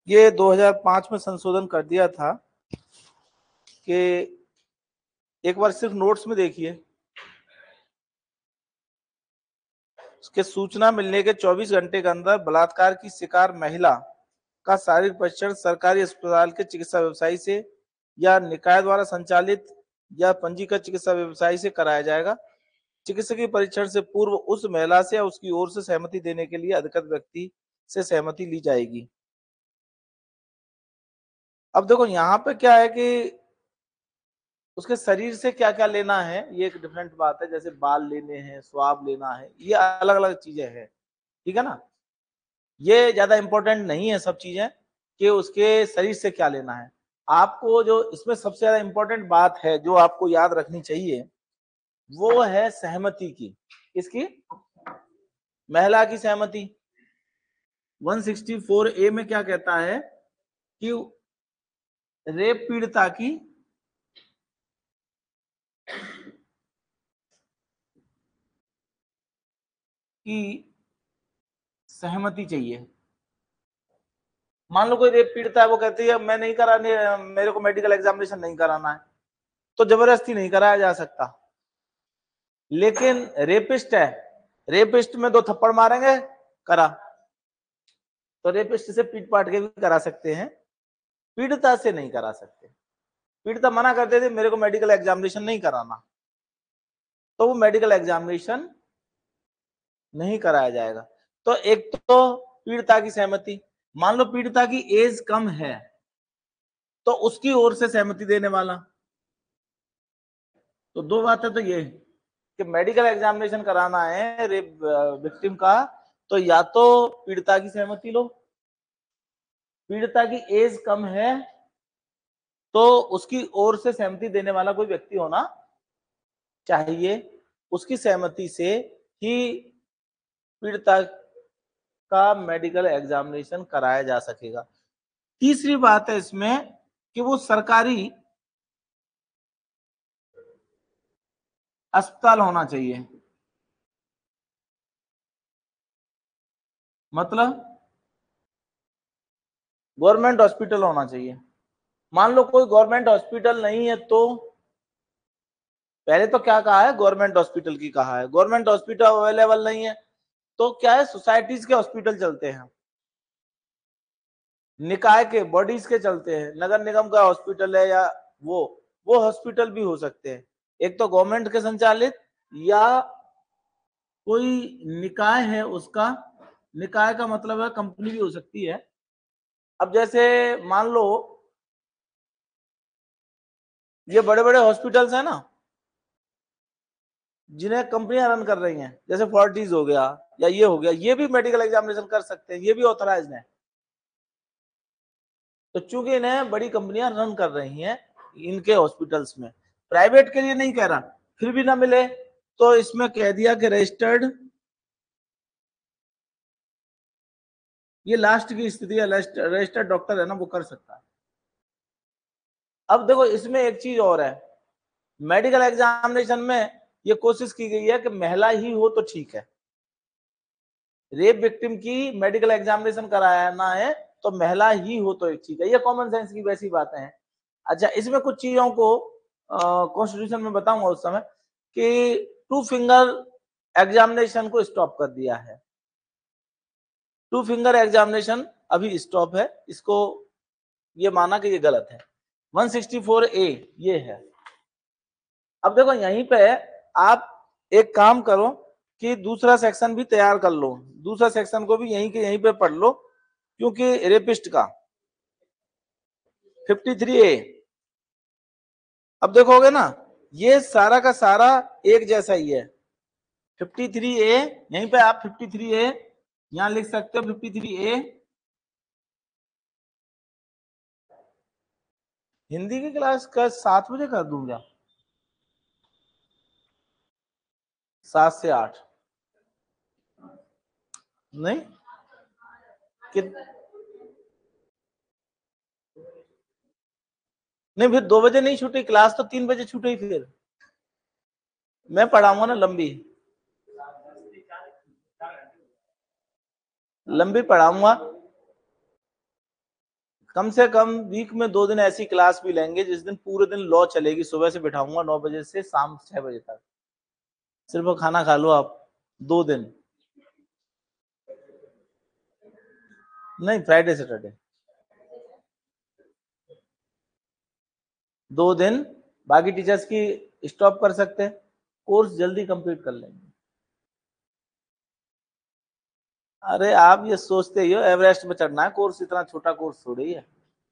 ये 2005 में संशोधन कर दिया था कि एक बार सिर्फ नोट्स में देखिए, उसके सूचना मिलने के 24 घंटे के अंदर बलात्कार की शिकार महिला का शारीरिक परीक्षण सरकारी अस्पताल के चिकित्सा व्यवसायी से या निकाय द्वारा संचालित या पंजीकृत चिकित्सा व्यवसायी से कराया जाएगा। चिकित्सकीय परीक्षण से पूर्व उस महिला से या उसकी ओर से सहमति देने के लिए अधिकृत व्यक्ति से सहमति ली जाएगी। अब देखो यहाँ पे क्या है कि उसके शरीर से क्या क्या लेना है ये एक डिफरेंट बात है, जैसे बाल लेने हैं, स्वाब लेना है, ये अलग अलग चीजें हैं, ठीक है ना। ये ज्यादा इंपॉर्टेंट नहीं है सब चीजें कि उसके शरीर से क्या लेना है। आपको जो इसमें सबसे ज्यादा इंपॉर्टेंट बात है जो आपको याद रखनी चाहिए वो है सहमति की। इसकी महिला की सहमति। 164A में क्या कहता है कि रेप पीड़िता की सहमति चाहिए। मान लो कोई रेप पीड़िता है, वो कहती है मैं नहीं कराने, मेरे को मेडिकल एग्जामिनेशन नहीं कराना है, तो जबरदस्ती नहीं कराया जा सकता। लेकिन रेपिस्ट है, रेपिस्ट में 2 थप्पड़ मारेंगे, करा, तो रेपिस्ट से पीट पाट के भी करा सकते हैं, पीड़िता से नहीं करा सकते। पीड़िता मना करते थे मेरे को मेडिकल एग्जामिनेशन नहीं कराना, तो वो मेडिकल एग्जामिनेशन नहीं कराया जाएगा। तो एक तो पीड़िता की सहमति, मान लो पीड़िता की एज कम है तो उसकी ओर से सहमति देने वाला। तो 2 बातें तो ये कि मेडिकल एग्जामिनेशन कराना है रेप विक्टिम का, तो या तो पीड़िता की सहमति लो, पीड़िता की एज कम है तो उसकी ओर से सहमति देने वाला कोई व्यक्ति होना चाहिए, उसकी सहमति से ही पीड़िता का मेडिकल एग्जामिनेशन कराया जा सकेगा। तीसरी बात है इसमें कि वो सरकारी अस्पताल होना चाहिए। मतलब गवर्नमेंट हॉस्पिटल होना चाहिए। मान लो कोई गवर्नमेंट हॉस्पिटल नहीं है तो पहले तो क्या कहा है, गवर्नमेंट हॉस्पिटल की कहा है, गवर्नमेंट हॉस्पिटल अवेलेबल नहीं है तो क्या है, सोसाइटीज के हॉस्पिटल चलते हैं, निकाय के बॉडीज के चलते हैं, नगर निगम का हॉस्पिटल है या वो हॉस्पिटल भी हो सकते हैं, एक तो गवर्नमेंट के संचालित या कोई निकाय है उसका। निकाय का मतलब है कंपनी भी हो सकती है। अब जैसे मान लो ये बड़े बड़े हॉस्पिटल्स है ना जिन्हें कंपनियां रन कर रही हैं, जैसे फोर्टिस हो गया या ये हो गया, ये भी मेडिकल एग्जामिनेशन कर सकते हैं, ये भी ऑथराइज्ड है। तो चूंकि इन्हें बड़ी कंपनियां रन कर रही हैं इनके हॉस्पिटल्स में, प्राइवेट के लिए नहीं कह रहा, फिर भी ना मिले तो इसमें कह दिया कि रजिस्टर्ड, ये लास्ट की स्थिति है, रजिस्टर्ड डॉक्टर है ना वो कर सकता है। अब देखो इसमें एक चीज और है, मेडिकल एग्जामिनेशन में ये कोशिश की गई है कि महिला ही हो तो ठीक है, रेप विक्टिम की मेडिकल एग्जामिनेशन कराना है तो महिला ही हो तो ठीक है, ये कॉमन सेंस की वैसी बातें हैं। अच्छा इसमें कुछ चीजों को कॉन्स्टिट्यूशन में बताऊंगा उस समय कि 2 फिंगर एग्जामिनेशन को स्टॉप कर दिया है। 2 फिंगर एग्जामिनेशन अभी स्टॉप है, इसको ये माना कि ये गलत है। 164A ये है। अब देखो यहीं पे आप एक काम करो कि दूसरा सेक्शन भी तैयार कर लो, दूसरा सेक्शन को भी यहीं के यहीं पे पढ़ लो, क्योंकि रेपिस्ट का 53A, अब देखोगे ना ये सारा का सारा एक जैसा ही है। 53A यहीं पे आप 53A यहां लिख सकते हो, 53A हिंदी की क्लास का 7 बजे कर दूंगा, 7 से 8 नहीं कि नहीं, फिर 2 बजे नहीं छूटी क्लास तो 3 बजे छूटी, फिर मैं पढ़ाऊंगा ना लंबी लंबी पढ़ाऊंगा। कम से कम वीक में 2 दिन ऐसी क्लास भी लेंगे जिस दिन पूरे दिन लॉ चलेगी, सुबह से बिठाऊंगा 9 बजे से शाम 6 बजे तक, सिर्फ खाना खा लो आप 2 दिन। नहीं, फ्राइडे सैटरडे 2 दिन, बाकी टीचर्स की स्टॉप कर सकते हैं, कोर्स जल्दी कंप्लीट कर लेंगे। अरे आप ये सोचते ही हो एवरेस्ट पे चढ़ना है, कोर्स इतना छोटा कोर्स थोड़ी है।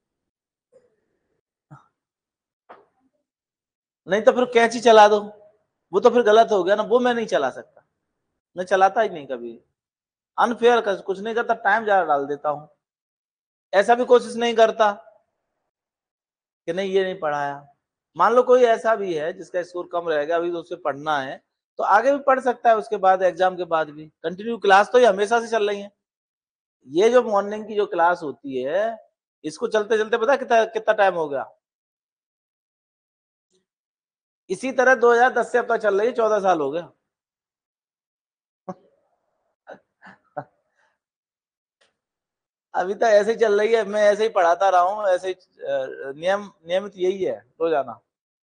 नहीं तो फिर कैंची चला दो, वो तो फिर गलत हो गया ना, वो मैं नहीं चला सकता, मैं चलाता ही नहीं कभी, अनफेयर कुछ नहीं करता, टाइम ज्यादा डाल देता हूं, ऐसा भी कोशिश नहीं करता कि नहीं ये नहीं पढ़ाया। मान लो कोई ऐसा भी है जिसका स्कोर कम रह गया, अभी तो उसे पढ़ना है तो आगे भी पढ़ सकता है, उसके बाद एग्जाम के बाद भी कंटिन्यू क्लास तो ये हमेशा से चल रही है। ये जो मॉर्निंग की जो क्लास होती है इसको चलते चलते पता कितना कितना टाइम हो गया, इसी तरह 2010 से अब तक चल रही है, 14 साल हो गया। अभी तक ऐसे ही चल रही है, मैं ऐसे ही पढ़ाता रहा हूँ, ऐसे ही नियमित यही है रोजाना।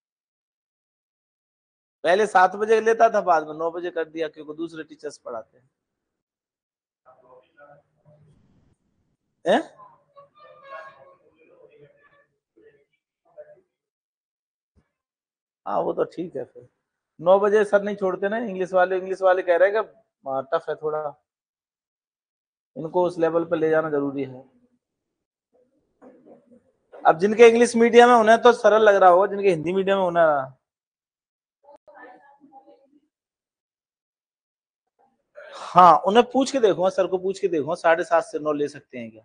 पहले 7 बजे लेता था, बाद में 9 बजे कर दिया क्योंकि दूसरे टीचर्स पढ़ाते हैं। हाँ वो तो ठीक है, फिर 9 बजे सर नहीं छोड़ते ना इंग्लिश वाले कह रहे हैं कि टफ है थोड़ा, इनको उस लेवल पे ले जाना जरूरी है। अब जिनके इंग्लिश मीडियम है उन्हें तो सरल लग रहा होगा, जिनके हिंदी मीडियम है उन्हें, हाँ उन्हें पूछ के देखो, सर को पूछ के देखो 7:30 से 9 ले सकते हैं क्या,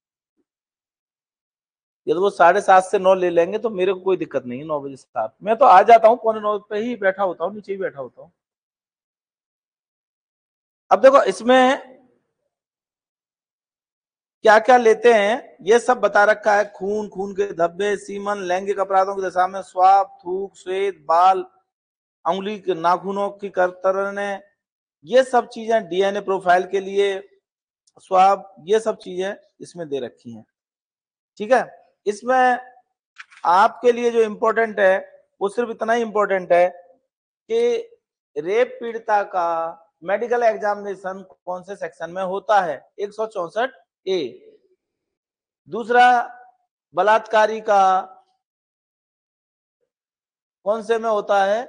यदि वो 7:30 से 9 ले लेंगे तो मेरे को कोई दिक्कत नहीं है, 9 बजे से 7 मैं तो आ जाता हूँ, 9:15 पे ही बैठा होता हूँ, नीचे ही बैठा होता हूँ। अब देखो इसमें क्या क्या लेते हैं ये सब बता रखा है, खून, खून के धब्बे, सीमन, लैंगिक अपराधों की दशा में स्वाब, थूक, श्वेत, बाल, उंगली के नाखूनों की कतरने, ये सब चीजें डीएनए प्रोफाइल के लिए स्वाब, ये सब चीजें इसमें दे रखी हैं। ठीक है, इसमें आपके लिए जो इंपॉर्टेंट है वो सिर्फ इतना ही इंपॉर्टेंट है कि रेप पीड़िता का मेडिकल एग्जामिनेशन कौन से सेक्शन में होता है, 164A। दूसरा, बलात्कारी का कौन से में होता है।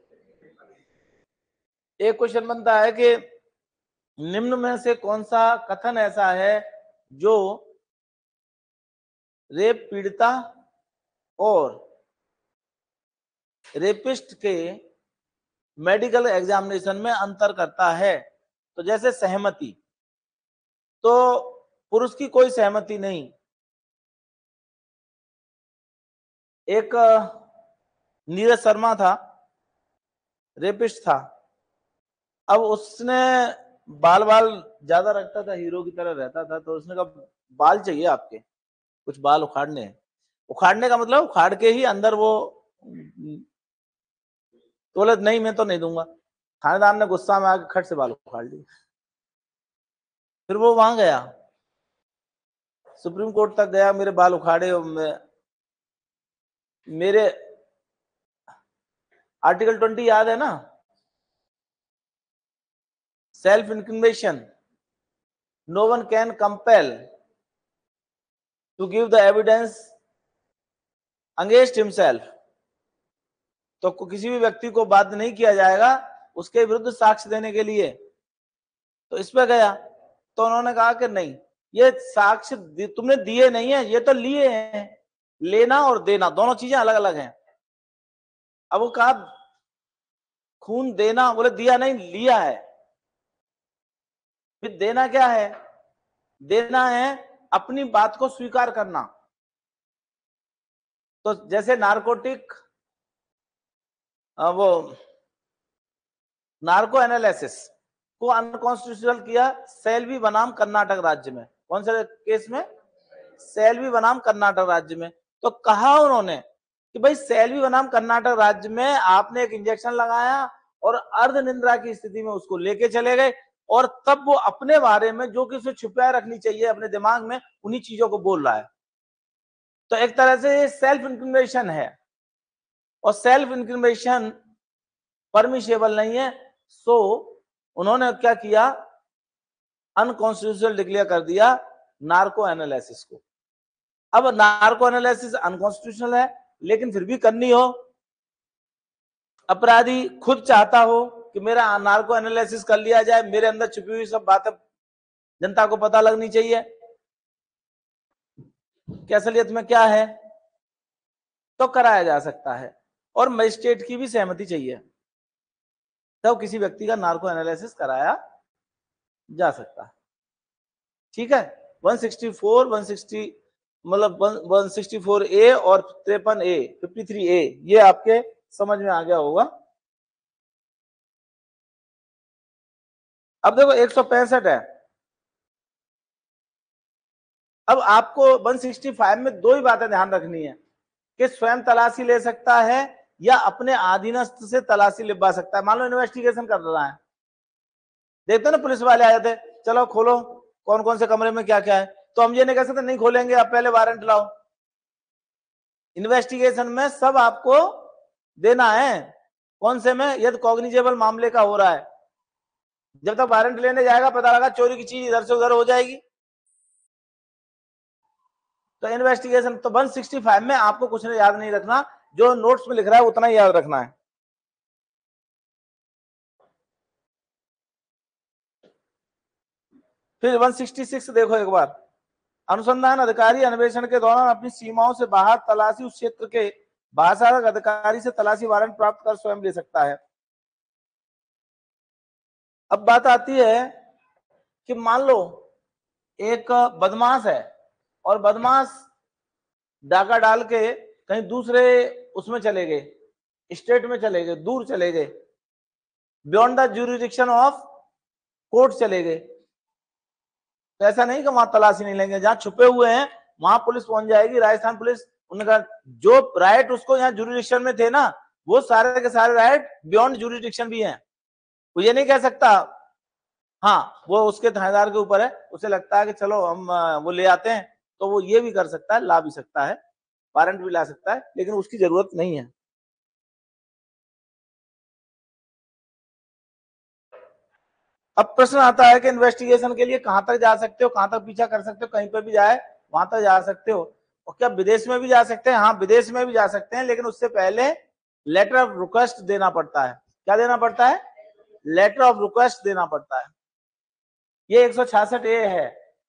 एक क्वेश्चन बनता है कि निम्न में से कौन सा कथन ऐसा है जो रेप पीड़िता और रेपिस्ट के मेडिकल एग्जामिनेशन में अंतर करता है। तो जैसे सहमति, तो पुरुष की कोई सहमति नहीं, एक नीरज शर्मा था, रेपिस्ट था, अब उसने बाल बाल ज्यादा रखता था, हीरो की तरह रहता था, तो उसने कहा बाल चाहिए आपके, कुछ बाल उखाड़ने हैं। उखाड़ने का मतलब उखाड़ के ही अंदर वो, तो बोले नहीं मैं तो नहीं दूंगा। थानेदार ने गुस्सा में आके खट से बाल उखाड़ लिए। फिर वो वहां गया, सुप्रीम कोर्ट तक गया, मेरे बाल उखाड़े, मेरे आर्टिकल 20 याद है ना, self incrimination, no one can compel to give the evidence against himself. तो किसी भी व्यक्ति को बाध्य नहीं किया जाएगा उसके विरुद्ध साक्ष्य देने के लिए। तो इस पे गया तो उन्होंने कहा कि नहीं, ये साक्ष्य तुमने दिए नहीं है, ये तो लिए हैं, लेना और देना दोनों चीजें अलग अलग हैं। अब वो कहा खून देना, बोले दिया नहीं लिया है। फिर देना क्या है, देना है अपनी बात को स्वीकार करना। तो जैसे नारकोटिक, वो नार्को एनालिसिस को अनकॉन्स्टिट्यूशनल किया सेल्वी बनाम कर्नाटक राज्य में, कौन से केस में, सेल्वी बनाम कर्नाटक राज्य में। तो कहा उन्होंने कि भाई सेल्वी बनाम कर्नाटक राज्य में आपने एक इंजेक्शन लगाया और अर्ध निंद्रा की स्थिति में उसको लेके चले गए, और तब वो अपने बारे में जो कि उसे छुपाए रखनी चाहिए अपने दिमाग में, उन्हीं चीजों को बोल रहा है। तो एक तरह से ये सेल्फ इंक्रिमिनेशन है, और सेल्फ इंक्रिमिनेशन परमिशेबल नहीं है। सो उन्होंने क्या किया, अनकॉन्स्टिट्यूशनल डिक्लेयर कर दिया नार्को एनालिसिस को। अब नार्को एनालिसिस अनकॉन्स्टिट्यूशनल है, लेकिन फिर भी करनी हो, अपराधी खुद चाहता हो कि मेरा नार्को एनालिसिस कर लिया जाए, मेरे अंदर छुपी हुई सब बातें जनता को पता लगनी चाहिए कि असलियत में क्या है, तो कराया जा सकता है। और मजिस्ट्रेट की भी सहमति चाहिए, तब किसी व्यक्ति का नार्को एनालिसिस कराया जा सकता है। ठीक है, 164, 160 मतलब 164A और 53A, 53A ये आपके समझ में आ गया होगा। अब देखो 165 है। अब आपको 165 में दो ही बातें ध्यान रखनी है कि स्वयं तलाशी ले सकता है या अपने अधीनस्थ से तलाशी लिखवा सकता है। मान लो इन्वेस्टिगेशन कर रहा है, देखते ना पुलिस वाले आए थे, चलो खोलो कौन कौन से कमरे में क्या क्या है, तो हम ये नहीं कह सकते नहीं खोलेंगे, आप पहले वारंट लाओ। इन्वेस्टिगेशन में सब आपको देना है, कौन से में, यदि कॉग्निजेबल मामले का हो रहा है, जब तक वारंट लेने जाएगा पता लगा चोरी की चीज इधर से उधर हो जाएगी। तो इन्वेस्टिगेशन तो 165 में आपको कुछ याद नहीं रखना, जो नोट्स में लिख रहा है उतना ही याद रखना है। फिर 166 देखो एक बार, अनुसंधान अधिकारी अन्वेषण के दौरान अपनी सीमाओं से बाहर तलाशी उस क्षेत्र के बासाधक अधिकारी से तलाशी वारंट प्राप्त कर स्वयं ले सकता है। अब बात आती है कि मान लो एक बदमाश है और बदमाश डाका डाल के कहीं दूसरे उसमें चले गए, स्टेट में चले गए, दूर चले गए, beyond the jurisdiction of court चले गए, तो ऐसा नहीं कि वहां तलाशी नहीं लेंगे, जहां छुपे हुए हैं वहां पुलिस पहुंच जाएगी, राजस्थान पुलिस। उनका जो राइट उसको यहाँ ज्यूरिडिक्शन में थे ना, वो सारे के सारे राइट बियॉन्ड ज्यूरिडिक्शन भी हैं। वो ये नहीं कह सकता, हाँ वो उसके थानेदार के ऊपर है, उसे लगता है कि चलो हम वो ले आते हैं, तो वो ये भी कर सकता है, ला भी सकता है, वारंट भी ला सकता है, लेकिन उसकी जरूरत नहीं है। अब प्रश्न आता है कि इन्वेस्टिगेशन के लिए कहां तक जा सकते हो, कहां तक पीछा कर सकते हो, कहीं पर भी जाए वहां तक जा सकते हो। और क्या विदेश में भी जा सकते हैं? हाँ विदेश में भी जा सकते हैं, लेकिन उससे पहले लेटर ऑफ रिक्वेस्ट देना पड़ता है। क्या देना पड़ता है? लेटर ऑफ रिक्वेस्ट देना पड़ता है। ये 166A है।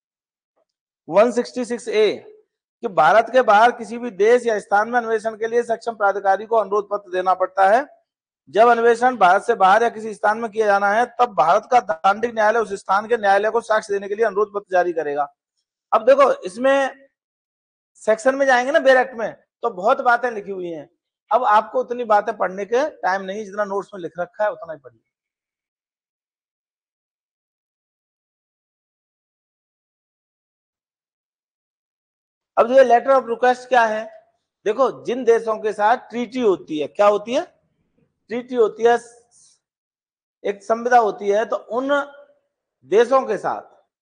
166A कि भारत के बाहर किसी भी देश या स्थान में अन्वेषण के लिए सक्षम प्राधिकारी को अनुरोध पत्र देना पड़ता है। जब अन्वेषण भारत से बाहर या किसी स्थान में किया जाना है, तब भारत का दांडिक न्यायालय उस स्थान के न्यायालय को साक्ष्य देने के लिए अनुरोध पत्र जारी करेगा। अब देखो इसमें सेक्शन में जाएंगे ना बेर एक्ट में, तो बहुत बातें लिखी हुई हैं। अब आपको उतनी बातें पढ़ने के टाइम नहीं, जितना नोट्स में लिख रखा है उतना ही पढ़िए। अब जो लेटर ऑफ रिक्वेस्ट क्या है, देखो जिन देशों के साथ ट्रीटी होती है, क्या होती है? ट्रीटी होती है, एक संविदा होती है, तो देशों के साथ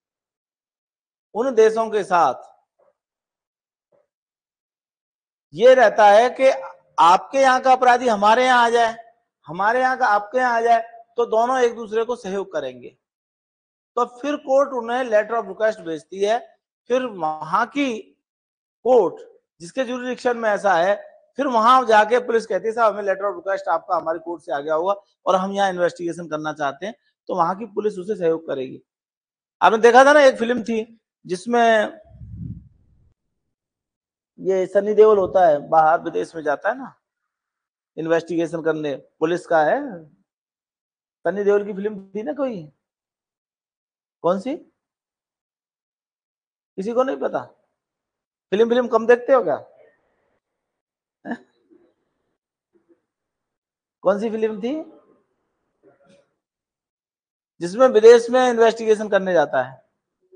उन देशों के साथ ये रहता है कि आपके यहाँ का अपराधी हमारे यहाँ आ जाए, हमारे यहाँ का आपके यहाँ आ जाए, तो दोनों एक दूसरे को सहयोग करेंगे। तो फिर कोर्ट उन्हें लेटर ऑफ रिक्वेस्ट भेजती है, फिर वहां की कोर्ट जिसके जुरिडिक्शन में ऐसा है, फिर वहां जाके पुलिस कहती है साहब हमें लेटर ऑफ रिक्वेस्ट आपका हमारी कोर्ट से आ गया होगा और हम यहाँ इन्वेस्टिगेशन करना चाहते हैं, तो वहां की पुलिस उसे सहयोग करेगी। आपने देखा था ना एक फिल्म थी जिसमें ये सनी देओल होता है, बाहर विदेश में जाता है ना इन्वेस्टिगेशन करने, पुलिस का है। सनी देओल की फिल्म थी ना कोई, कौन सी? किसी को नहीं पता? फिल्म कम देखते हो क्या? कौन सी फिल्म थी जिसमें विदेश में इन्वेस्टिगेशन करने जाता है?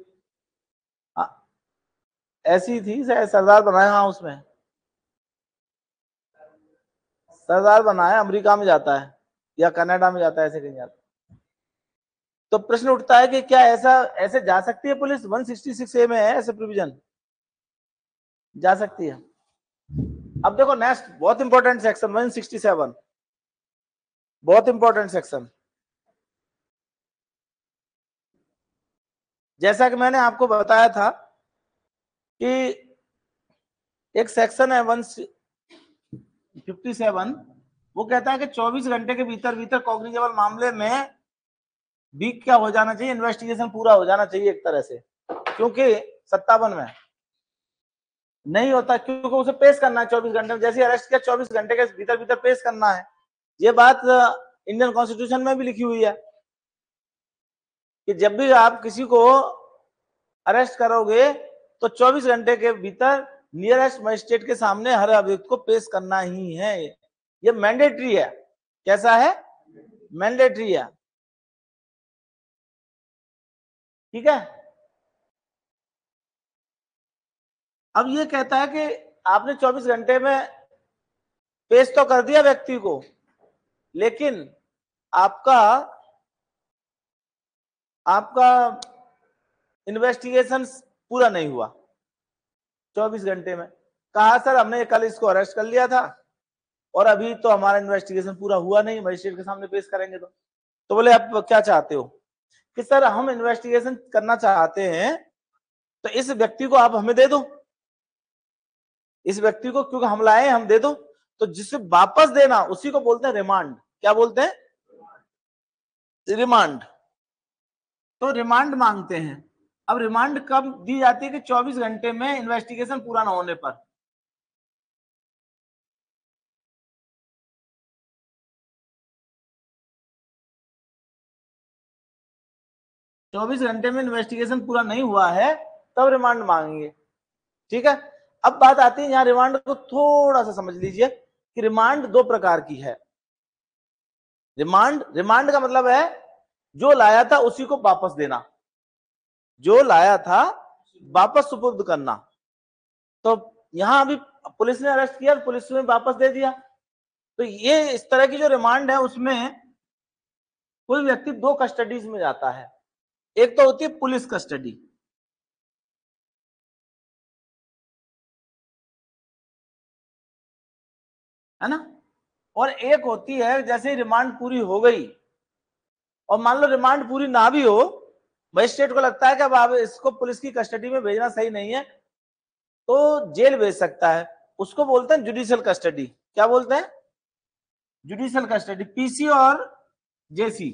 ऐसी थी शायद, सरदार बनाया, हाँ उसमें सरदार बनाया, अमेरिका में जाता है या कनाडा में जाता है, ऐसे कहीं जाता है। तो प्रश्न उठता है कि क्या ऐसे जा सकती है पुलिस? 166A में है ऐसे प्रोविजन, जा सकती है। अब देखो नेक्स्ट बहुत इंपॉर्टेंट सेक्शन 167, बहुत इंपॉर्टेंट सेक्शन। जैसा कि मैंने आपको बताया था कि एक सेक्शन है 157, वो कहता है कि 24 घंटे के भीतर भीतर कॉग्निजेबल मामले में भी क्या हो जाना चाहिए, इन्वेस्टिगेशन पूरा हो जाना चाहिए एक तरह से, क्योंकि 57 में नहीं होता, क्योंकि उसे पेश करना है 24 घंटे में, जैसे अरेस्ट किया 24 घंटे के भीतर भीतर पेश करना है। ये बात इंडियन कॉन्स्टिट्यूशन में भी लिखी हुई है कि जब भी आप किसी को अरेस्ट करोगे तो 24 घंटे के भीतर नियरेस्ट मजिस्ट्रेट के सामने हर अभियुक्त को पेश करना ही है। ये मैंडेटरी है। कैसा है? मैंडेटरी है। ठीक है। अब ये कहता है कि आपने 24 घंटे में पेश तो कर दिया व्यक्ति को, लेकिन आपका इन्वेस्टिगेशन पूरा नहीं हुआ 24 घंटे में। कहा सर हमने कल इसको अरेस्ट कर लिया था और अभी तो हमारा इन्वेस्टिगेशन पूरा हुआ नहीं, मजिस्ट्रेट के सामने पेश करेंगे तो बोले आप क्या चाहते हो कि सर हम इन्वेस्टिगेशन करना चाहते हैं तो इस व्यक्ति को आप हमें दे दो, इस व्यक्ति को क्योंकि हम लाए हम दे दो। तो जिसे वापस देना उसी को बोलते हैं रिमांड। क्या बोलते हैं? रिमांड। तो रिमांड मांगते हैं। अब रिमांड कब दी जाती है? कि 24 घंटे में इन्वेस्टिगेशन पूरा ना होने पर। चौबीस घंटे में इन्वेस्टिगेशन पूरा नहीं हुआ है तब रिमांड मांगेंगे। ठीक है। अब बात आती है, यहां रिमांड को थोड़ा सा समझ लीजिए कि रिमांड दो प्रकार की है। रिमांड का मतलब है जो लाया था उसी को वापस देना, जो लाया था वापस सुपुर्द करना। तो यहां अभी पुलिस ने अरेस्ट किया, पुलिस ने वापस दे दिया। तो ये इस तरह की जो रिमांड है उसमें कोई व्यक्ति दो कस्टडीज में जाता है। एक तो होती है पुलिस कस्टडी, है ना, और एक होती है जैसे रिमांड पूरी हो गई और मान लो रिमांड पूरी ना भी हो, मजिस्ट्रेट को लगता है कि अब इसको पुलिस की कस्टडी में भेजना सही नहीं है तो जेल भेज सकता है। उसको बोलते हैं जुडिशियल कस्टडी। क्या बोलते हैं? जुडिशियल कस्टडी, पीसी और जेसी।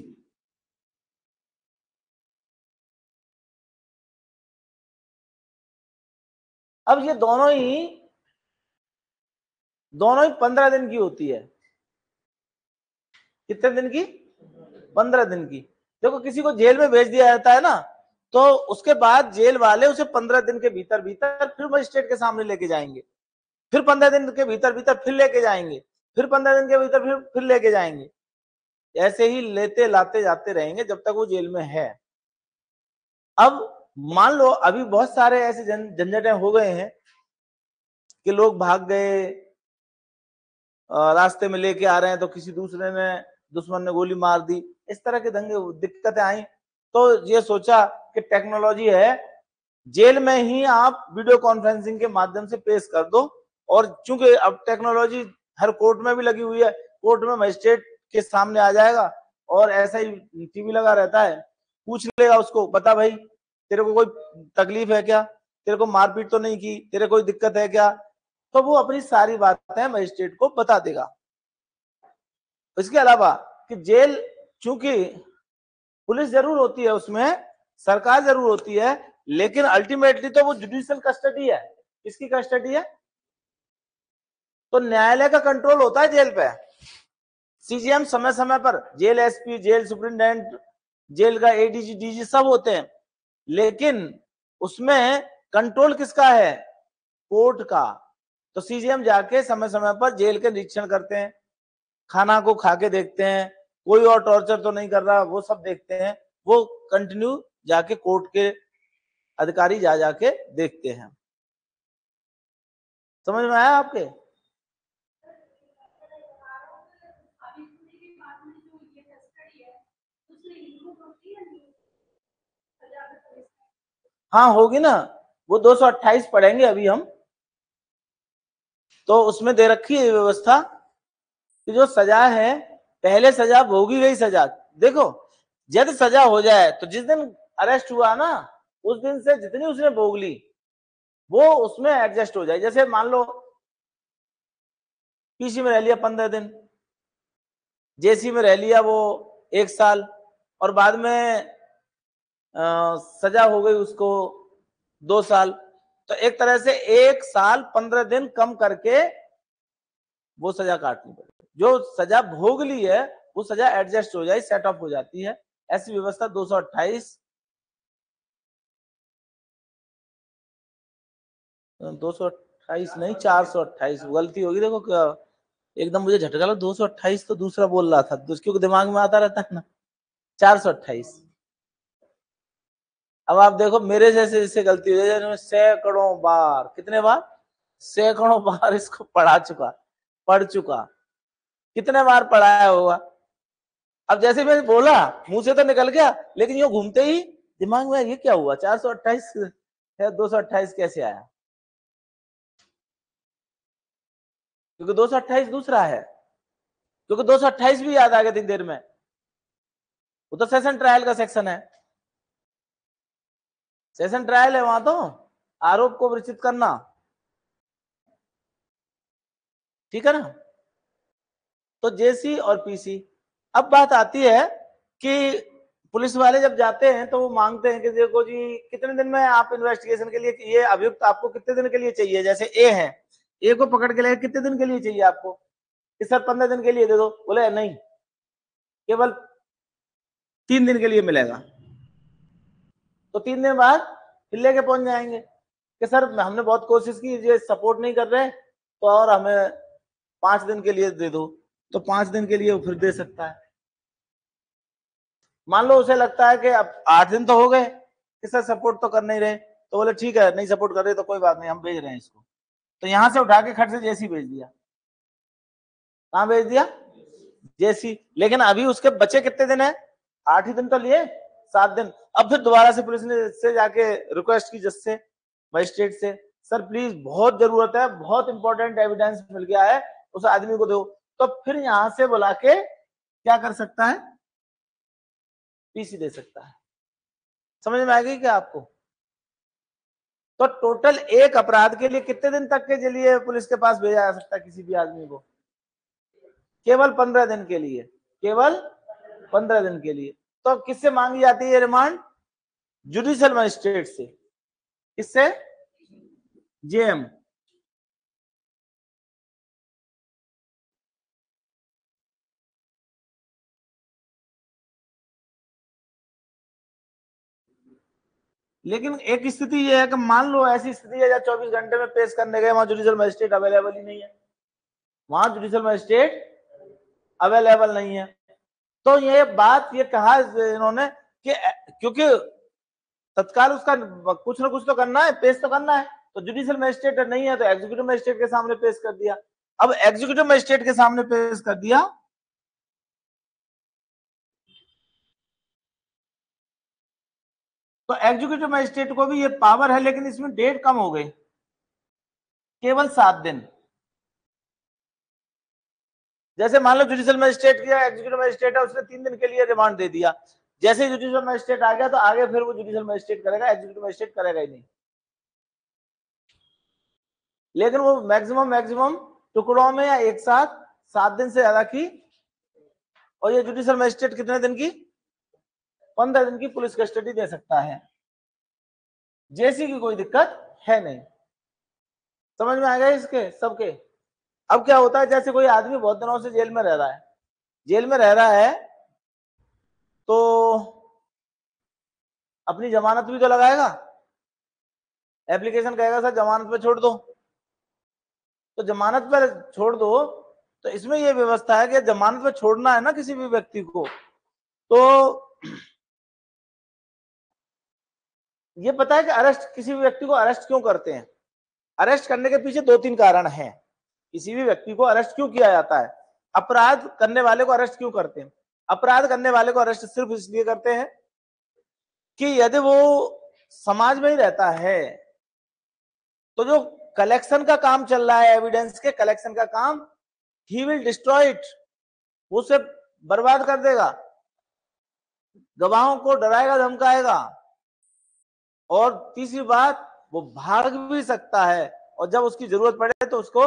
अब ये दोनों ही 15 दिन की होती है। कितने दिन की? 15 दिन की। देखो किसी को जेल में भेज दिया जाता है ना, तो उसके बाद जेल वाले उसे 15 दिन के भीतर भीतर फिर मजिस्ट्रेट के सामने लेके जाएंगे, फिर 15 दिन के भीतर भीतर फिर लेके जाएंगे, फिर 15 दिन के भीतर फिर लेके जाएंगे। ऐसे ही लेते लाते जाते रहेंगे जब तक वो जेल में है। अब मान लो अभी बहुत सारे ऐसे झंझटें हो गए हैं कि लोग भाग गए, रास्ते में लेके आ रहे हैं तो किसी दूसरे ने, दुश्मन ने गोली मार दी, इस तरह के दंगे दिक्कतें आई। तो ये सोचा कि टेक्नोलॉजी है, जेल में ही आप वीडियो कॉन्फ्रेंसिंग के माध्यम से पेश कर दो। और चूंकि अब टेक्नोलॉजी हर कोर्ट में भी लगी हुई है, कोर्ट में मजिस्ट्रेट के सामने आ जाएगा और ऐसा ही टीवी लगा रहता है, पूछ लेगा उसको, बता भाई तेरे को कोई तकलीफ है क्या, तेरे को मारपीट तो नहीं की, तेरे कोई दिक्कत है क्या, तो वो अपनी सारी बातें मजिस्ट्रेट को बता देगा। इसके अलावा कि जेल, चूंकि पुलिस जरूर होती है उसमें, सरकार जरूर होती है, लेकिन अल्टीमेटली तो वो जुडिशियल कस्टडी है। किसकी कस्टडी है? तो न्यायालय का कंट्रोल होता है जेल पे। सीजीएम समय समय पर, jail SP, jail superintendent, jail का एडीजी डीजी सब होते हैं, लेकिन उसमें कंट्रोल किसका है? कोर्ट का। तो सीजीएम जाके समय समय पर जेल के निरीक्षण करते हैं, खाना को खा के देखते हैं, कोई और टॉर्चर तो नहीं कर रहा, वो सब देखते हैं। वो कंटिन्यू जाके कोर्ट के अधिकारी जा जाके देखते हैं। समझ में आया आपके? हाँ होगी ना, वो 228 पढ़ेंगे अभी हम। तो उसमें दे रखी है व्यवस्था कि जो सजा है, पहले सजा भोगी गई सजा, देखो यदि सजा हो जाए तो जिस दिन अरेस्ट हुआ ना उस दिन से जितनी उसने भोग ली वो उसमें एडजस्ट हो जाए। जैसे मान लो पीसी में रह लिया 15 दिन, जेसी में रह लिया वो 1 साल, और बाद में सजा हो गई उसको 2 साल, तो एक तरह से 1 साल 15 दिन कम करके वो सजा काटनी पड़ेगी। जो सजा भोग ली है वो सजा एडजस्ट हो जाए, सेट ऑफ हो जाती है। ऐसी व्यवस्था 228 नहीं 428, गलती होगी, देखो क्या एकदम मुझे झटका लगा, 228 तो दूसरा बोल रहा था, क्योंकि दिमाग में आता रहता है ना, 428। अब आप देखो मेरे जैसे जैसे गलती हो जाए, सैकड़ों बार, कितने बार, सैकड़ों बार इसको पढ़ चुका, कितने बार पढ़ाया होगा। अब जैसे मैंने बोला मुंह से तो निकल गया, लेकिन ये घूमते ही दिमाग में ये क्या हुआ, 428 है 228 कैसे आया, क्योंकि 228 दूसरा है, क्योंकि 228 भी याद आ गया इतनी देर में, वो तो सेशन ट्रायल का सेक्शन है, सेशन ट्रायल है वहां तो आरोप को विरचित करना, ठीक है ना। तो जेसी और पीसी। अब बात आती है कि पुलिस वाले जब जाते हैं तो वो मांगते हैं कि देखो जी कितने दिन में आप इन्वेस्टिगेशन के लिए, ये अभियुक्त आपको कितने दिन के लिए चाहिए, जैसे ए है, ए को पकड़ के ले कितने दिन के लिए चाहिए आपको, कि सर 15 दिन के लिए दे दो, बोले नहीं केवल 3 दिन के लिए मिलेगा, तो 3 दिन बाद फिर लेके पहुंच जाएंगे कि सर हमने बहुत कोशिश की, ये सपोर्ट नहीं कर रहे तो और हमें 5 दिन के लिए दे दो, तो 5 दिन के लिए वो फिर दे सकता है। मान लो उसे लगता है कि अब 8 दिन तो हो गए कि सर सपोर्ट तो कर नहीं रहे, तो बोले ठीक है नहीं सपोर्ट कर रहे तो कोई बात नहीं हम भेज रहे हैं इसको, तो यहां से उठा के खट से जेसी भेज दिया, कहां भेज दिया, जेसी। लेकिन अभी उसके बचे कितने दिन है, 8 ही दिन तो लिए, 7 दिन। अब फिर दोबारा से पुलिस ने से जाके रिक्वेस्ट की जज से, मजिस्ट्रेट से, सर प्लीज बहुत जरूरत है, बहुत इंपॉर्टेंट एविडेंस मिल गया है, उस आदमी को दो, तो फिर यहां से बुला के क्या कर सकता है, पीसी दे सकता है। समझ में आ गई क्या आपको। तो टोटल एक अपराध के लिए कितने दिन तक के लिए पुलिस के पास भेजा जा सकता है किसी भी आदमी को, केवल 15 दिन के लिए, केवल 15 दिन के लिए। तो अब किससे मांगी जाती है रिमांड, जुडिशियल मजिस्ट्रेट से, किससे, जेएम। लेकिन एक स्थिति यह है कि मान लो ऐसी स्थिति है जब 24 घंटे में पेश करने गए, वहां जुडिशियल मजिस्ट्रेट अवेलेबल ही नहीं है, वहां जुडिशियल मजिस्ट्रेट अवेलेबल नहीं है, तो ये बात ये कहा इन्होंने कि क्योंकि तत्काल उसका कुछ ना कुछ तो करना है, पेश तो करना है, तो जुडिशियल मजिस्ट्रेट नहीं है तो एग्जीक्यूटिव मजिस्ट्रेट के सामने पेश कर दिया। अब एग्जीक्यूटिव मजिस्ट्रेट के सामने पेश कर दिया तो एग्जीक्यूटिव मजिस्ट्रेट को भी ये पावर है, लेकिन इसमें डेट कम हो गई, केवल 7 दिन। जैसे मान लो जुडिशियल मजिस्ट्रेट किया, एग्जीक्यूटिव मजिस्ट्रेट है, उसने 3 दिन के लिए रिमांड दे दिया, जैसे जुडिशियल मजिस्ट्रेट आ गया तो आगे फिर वो जुडिशियल मजिस्ट्रेट करेगा, एग्जीक्यूटिव मजिस्ट्रेट करेगा ही नहीं। लेकिन वो मैक्सिमम टुकड़ों में या एक साथ 7 दिन से ज्यादा की, और ये जुडिशियल मजिस्ट्रेट कितने दिन की, 15 दिन की पुलिस कस्टडी दे सकता है। जेसी की कोई दिक्कत है नहीं। समझ में आ गया इसके सबके। अब क्या होता है, जैसे कोई आदमी बहुत दिनों से जेल में रह रहा है, जेल में रह रहा है तो अपनी जमानत भी तो लगाएगा, एप्लीकेशन कहेगा सर जमानत पे छोड़ दो, तो जमानत पर छोड़ दो, तो इसमें यह व्यवस्था है कि जमानत पे छोड़ना है ना किसी भी व्यक्ति को, तो ये पता है कि अरेस्ट, किसी भी व्यक्ति को अरेस्ट क्यों करते हैं, अरेस्ट करने के पीछे 2-3 कारण हैं। किसी भी व्यक्ति को अरेस्ट क्यों किया जाता है, अपराध करने वाले को अरेस्ट क्यों करते हैं, अपराध करने वाले को अरेस्ट सिर्फ इसलिए करते हैं कि यदि वो समाज में ही रहता है तो जो कलेक्शन का काम चल रहा है, एविडेंस के कलेक्शन का काम, ही विल डिस्ट्रॉय इट, वो उसे बर्बाद कर देगा, गवाहों को डराएगा धमकाएगा, और तीसरी बात वो भाग भी सकता है, और जब उसकी जरूरत पड़े तो उसको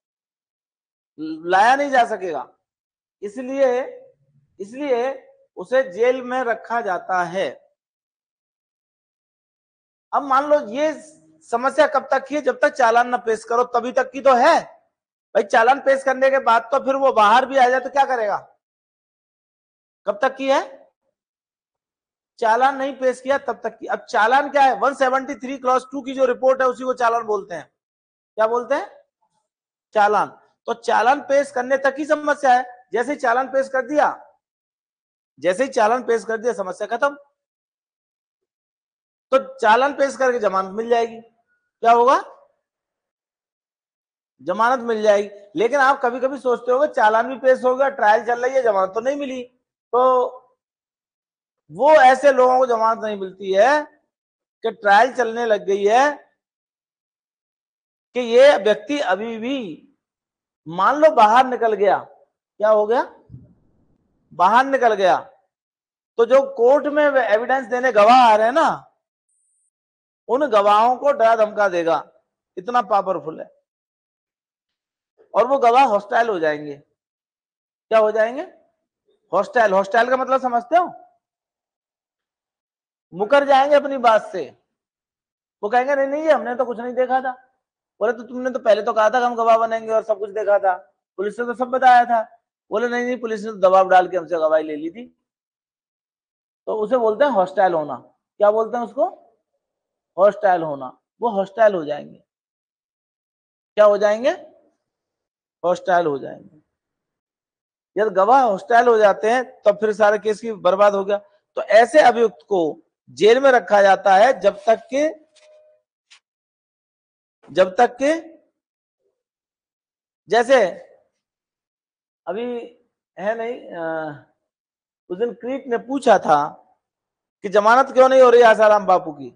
लाया नहीं जा सकेगा, इसलिए इसलिए उसे जेल में रखा जाता है। अब मान लो ये समस्या कब तक की है, जब तक चालान न पेश करो तभी तक की तो है भाई। चालान पेश करने के बाद तो फिर वो बाहर भी आ जाए तो क्या करेगा, कब तक की है, चालान नहीं पेश किया तब तक की। अब चालान क्या है, 173 क्लॉज 2 की जो रिपोर्ट है उसी को चालान बोलते हैं। क्या बोलते हैं, चालान। तो चालान पेश करने तक की समस्या है, जैसे ही चालान पेश कर दिया, जैसे ही चालान पेश कर दिया समस्या खत्म। तो चालान पेश करके जमानत मिल जाएगी, क्या होगा, जमानत मिल जाएगी। लेकिन आप कभी कभी सोचते होगे चालान भी पेश हो गया, ट्रायल चल रही है, जमानत तो नहीं मिली, तो वो ऐसे लोगों को जमानत नहीं मिलती है कि ट्रायल चलने लग गई है कि ये व्यक्ति अभी भी, मान लो बाहर निकल गया, क्या हो गया, बाहर निकल गया, तो जो कोर्ट में एविडेंस देने गवाह आ रहे हैं ना, उन गवाहों को डरा धमका देगा, इतना पावरफुल है, और वो गवाह हॉस्टाइल हो जाएंगे। क्या हो जाएंगे, हॉस्टाइल। हॉस्टाइल का मतलब समझते हो, मुकर जाएंगे अपनी बात से, वो कहेंगे नहीं नहीं हमने तो कुछ नहीं देखा था। बोले तो तुमने तो पहले तो कहा था कि हम गवाह बनेंगे और सब कुछ देखा था, पुलिस ने तो सब बताया था। बोले नहीं नहीं पुलिस ने तो दबाव डाल के हमसे गवाही ले ली थी। तो उसे बोलते हैं हॉस्टाइल होना। क्या बोलते हैं उसको, हॉस्टाइल होना। वो हॉस्टाइल हो जाएंगे, क्या हो जाएंगे, हॉस्टाइल हो जाएंगे। यदि गवाह हॉस्टाइल हो जाते हैं तो फिर सारा केस की बर्बाद हो गया। तो ऐसे अभियुक्त को जेल में रखा जाता है जब तक के जैसे अभी है नहीं, उस दिन क्रीट ने पूछा था कि जमानत क्यों नहीं हो रही आसाराम बापू की,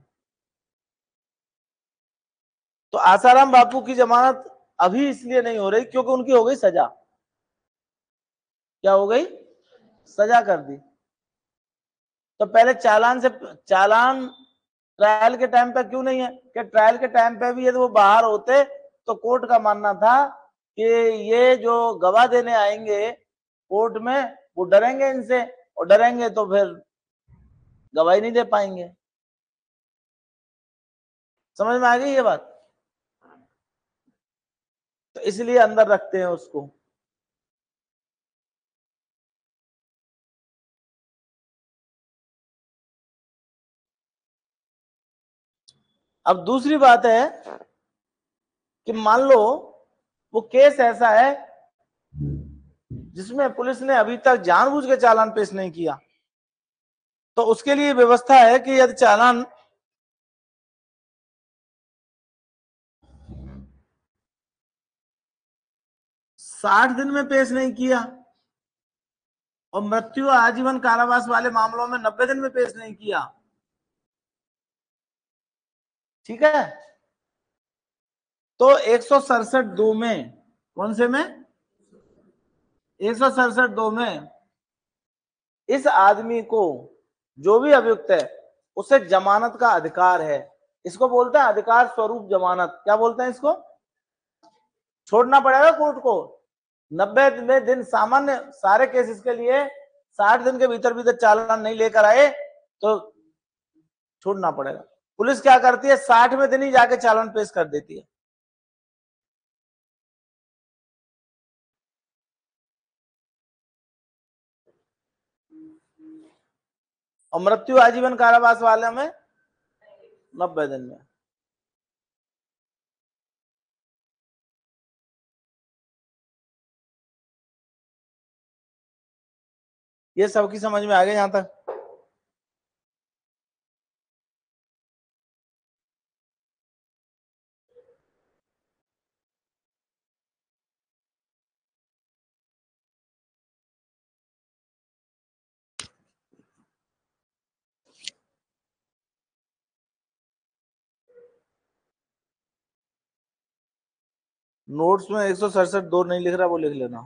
तो आसाराम बापू की जमानत अभी इसलिए नहीं हो रही क्योंकि उनकी हो गई सजा। क्या हो गई, सजा कर दी। तो पहले चालान ट्रायल के टाइम पे क्यों नहीं है, कि ट्रायल के टाइम पे भी यदि वो बाहर होते तो कोर्ट का मानना था कि ये जो गवाह देने आएंगे कोर्ट में वो डरेंगे इनसे, और डरेंगे तो फिर गवाही नहीं दे पाएंगे। समझ में आ गई ये बात, तो इसलिए अंदर रखते हैं उसको। अब दूसरी बात है कि मान लो वो केस ऐसा है जिसमें पुलिस ने अभी तक जानबूझ के चालान पेश नहीं किया, तो उसके लिए व्यवस्था है कि यदि चालान 60 दिन में पेश नहीं किया और मृत्यु आजीवन कारावास वाले मामलों में 90 दिन में पेश नहीं किया, ठीक है, तो 167(2) में, कौन से में, 167(2) में इस आदमी को, जो भी अभियुक्त है, उसे जमानत का अधिकार है। इसको बोलते हैं अधिकार स्वरूप जमानत। क्या बोलते हैं इसको, छोड़ना पड़ेगा कोर्ट को 90 दिन, सामान्य सारे केसेस के लिए 60 दिन के भीतर भीतर चालान नहीं लेकर आए तो छोड़ना पड़ेगा। पुलिस क्या करती है, 60वें दिन ही जाके चालान पेश कर देती है। और मृत्यु आजीवन कारावास वाले में 90 दिन में। ये सबकी समझ में आ गया यहां तक। नोट्स में 167 2 नहीं लिख रहा, वो लिख लेना।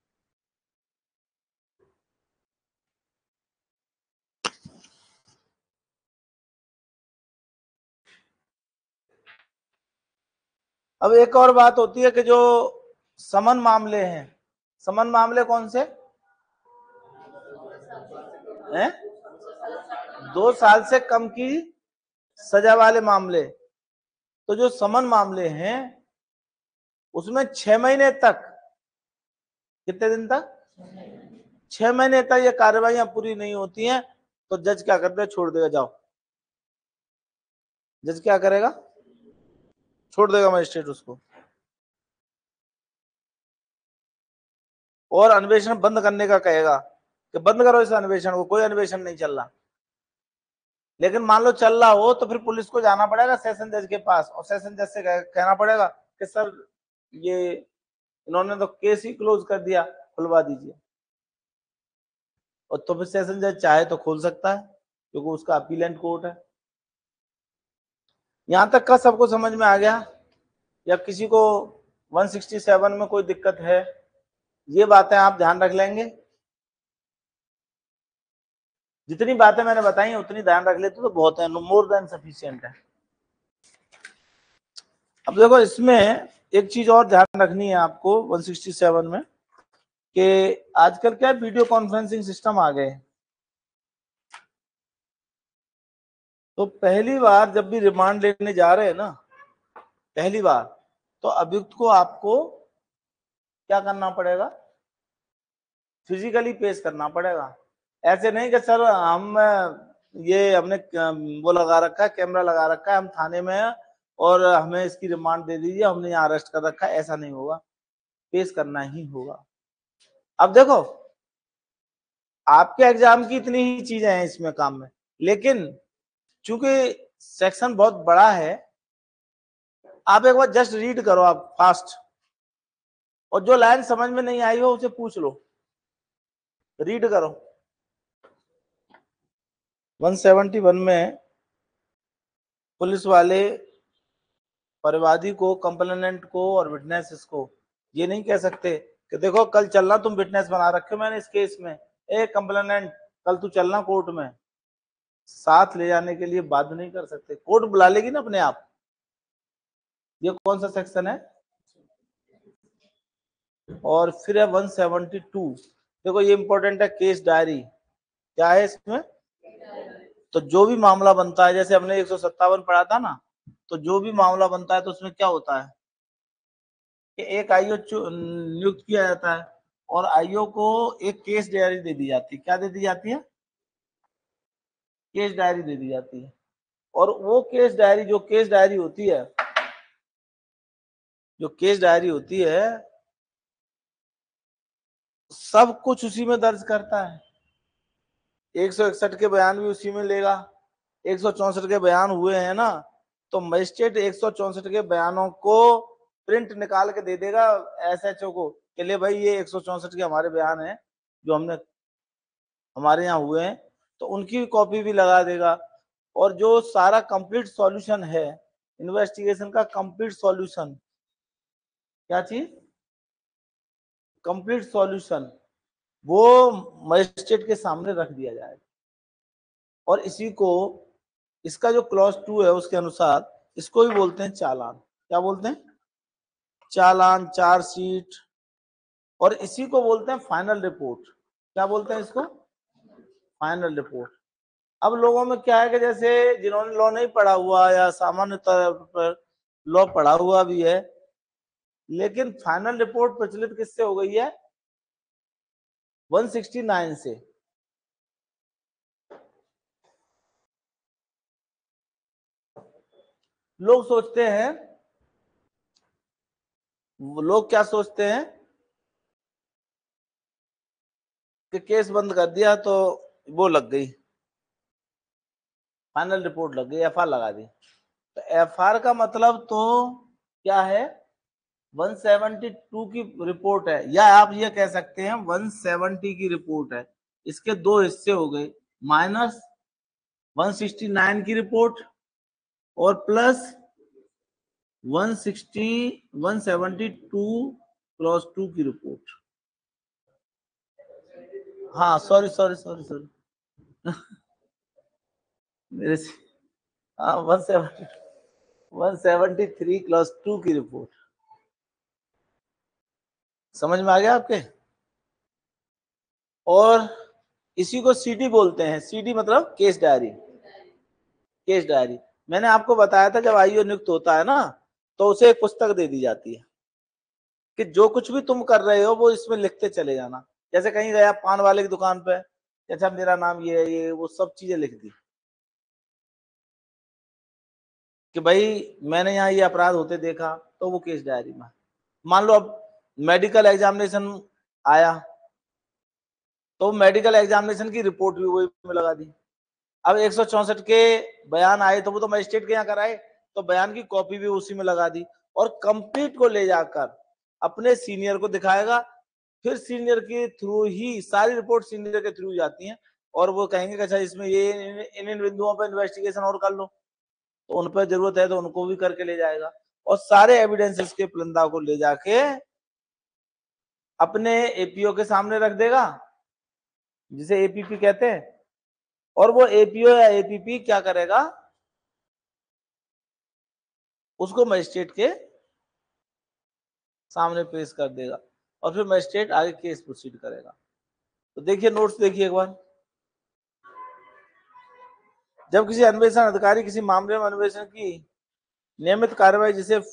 अब एक और बात होती है कि जो समन मामले हैं, समन मामले कौन से हैं? 2 साल से कम की सजा वाले मामले। तो जो समन मामले हैं उसमें 6 महीने तक, कितने दिन तक, 6 महीने तक ये कार्यवाही पूरी नहीं होती हैं तो जज क्या करता है, छोड़ देगा। जाओ, जज क्या करेगा, छोड़ देगा मजिस्ट्रेट उसको, और अन्वेषण बंद करने का कहेगा कि बंद करो इस अन्वेषण को, कोई अन्वेषण नहीं चल रहा। लेकिन मान लो चल रहा हो तो फिर पुलिस को जाना पड़ेगा सेशन जज के पास, और सेशन जज से कहना पड़ेगा कि सर ये इन्होंने तो केस ही क्लोज कर दिया, खुलवा दीजिए। और तो फिर सेशन जज चाहे तो खोल सकता है क्योंकि उसका अपीलेंट कोर्ट है। यहां तक का सबको समझ में आ गया? या किसी को 167 में कोई दिक्कत है? ये बातें आप ध्यान रख लेंगे, जितनी बातें मैंने बताई उतनी ध्यान रख लेते तो बहुत है, मोर देन सफिशिएंट है। अब देखो इसमें एक चीज और ध्यान रखनी है आपको 167 में, कि आजकल क्या वीडियो कॉन्फ्रेंसिंग सिस्टम आ गए। तो पहली बार जब भी रिमांड लेने जा रहे हैं ना, पहली बार, तो अभियुक्त को आपको क्या करना पड़ेगा, फिजिकली पेश करना पड़ेगा। ऐसे नहीं कि सर हम ये हमने वो लगा रखा है, कैमरा लगा रखा है, हम थाने में हैं और हमें इसकी रिमांड दे दीजिए, हमने यहाँ अरेस्ट कर रखा है, ऐसा नहीं होगा, पेश करना ही होगा। अब देखो आपके एग्जाम की इतनी ही चीजें हैं इसमें काम में, लेकिन चूंकि सेक्शन बहुत बड़ा है, आप एक बार जस्ट रीड करो आप फास्ट, और जो लाइन समझ में नहीं आई हो उसे पूछ लो, रीड करो। 171 में पुलिस वाले परिवादी को, कंप्लेनेंट को और विटनेसेस को ये नहीं कह सकते कि देखो कल चलना, तुम विटनेस बना रखे हो मैंने इस केस में, ए कंप्लेनेंट कल तू चलना कोर्ट में, साथ ले जाने के लिए बाध्य नहीं कर सकते, कोर्ट बुला लेगी ना अपने आप। ये कौन सा सेक्शन है? और फिर है 172, देखो ये इंपॉर्टेंट है, केस डायरी। क्या है इसमें? तो जो भी मामला बनता है, जैसे हमने 157 पढ़ा था ना, तो जो भी मामला बनता है तो उसमें क्या होता है कि एक आईओ नियुक्त किया जाता है और आईओ को एक केस डायरी दे दी जाती है। क्या दे दी जाती है? केस डायरी दे दी जाती है। और वो केस डायरी, जो केस डायरी होती है, जो केस डायरी होती है, सब कुछ उसी में दर्ज करता है। 161 के बयान भी उसी में लेगा। 164 के बयान हुए हैं ना, तो मजिस्ट्रेट 164 के बयानों को प्रिंट निकाल के दे देगा एसएचओ को कि ले भाई ये 164 के हमारे बयान हैं जो हमने हमारे यहाँ हुए हैं, तो उनकी कॉपी भी लगा देगा। और जो सारा कंप्लीट सॉल्यूशन है इन्वेस्टिगेशन का, कंप्लीट सॉल्यूशन, क्या चीज, कंप्लीट सॉल्यूशन, वो मजिस्ट्रेट के सामने रख दिया जाएगा। और इसी को, इसका जो क्लॉज 2 है उसके अनुसार इसको भी बोलते हैं चालान। क्या बोलते हैं? चालान, चार्जशीट। और इसी को बोलते हैं फाइनल रिपोर्ट। क्या बोलते हैं इसको? Final report. अब लोगों में क्या है कि जैसे जिन्होंने लॉ नहीं पढ़ा हुआ या सामान्य तौर पर लॉ पढ़ा हुआ भी है, लेकिन फाइनल रिपोर्ट प्रचलित किससे हो गई है? 169 से। लोग सोचते हैं, लोग क्या सोचते हैं कि केस बंद कर दिया तो वो लग गई, फाइनल रिपोर्ट लग गई, एफआर लगा दी। तो एफआर का मतलब तो क्या है? 172 की रिपोर्ट है, या आप ये कह सकते हैं 170 की रिपोर्ट है। इसके दो हिस्से हो गए, माइनस 169 की रिपोर्ट और प्लस 172/2 की रिपोर्ट। हाँ सॉरी सॉरी सॉरी सॉरी मेरे से, हाँ 173/2 की रिपोर्ट। समझ में आ गया आपके? और इसी को सीडी बोलते हैं। सीडी मतलब केस डायरी। केस डायरी मैंने आपको बताया था, जब आईओ नियुक्त होता है ना तो उसे एक पुस्तक दे दी जाती है कि जो कुछ भी तुम कर रहे हो वो इसमें लिखते चले जाना। जैसे कहीं गया पान वाले की दुकान पे, अच्छा मेरा नाम ये है, ये वो सब चीजें लिख दी कि भाई मैंने यहाँ ये अपराध होते देखा, तो वो केस डायरी में। मान लो अब मेडिकल एग्जामिनेशन आया तो मेडिकल एग्जामिनेशन की रिपोर्ट भी वही में लगा दी। अब 164 के बयान आए तो वो तो मजिस्ट्रेट के यहाँ कराए, तो बयान की कॉपी भी उसी में लगा दी और कंप्लीट को ले जाकर अपने सीनियर को दिखाएगा। फिर सीनियर के थ्रू ही सारी रिपोर्ट सीनियर के थ्रू जाती हैं और वो कहेंगे कि अच्छा इसमें ये इन बिंदुओं पर इन्वेस्टिगेशन और कर लो, तो उन पर जरूरत है तो उनको भी करके ले जाएगा और सारे एविडेंसेस के प्लंदा को ले जाके अपने एपीओ के सामने रख देगा, जिसे एपीपी कहते हैं। और वो एपीओ या एपीपी क्या करेगा, उसको मजिस्ट्रेट के सामने पेश कर देगा और फिर मजिस्ट्रेट आगे केस प्रोसीड करेगा। तो देखिए नोट्स देखिए एक बार। जब किसी अन्वेषण अधिकारी किसी मामले में अन्वेषण की नियमित कार्रवाई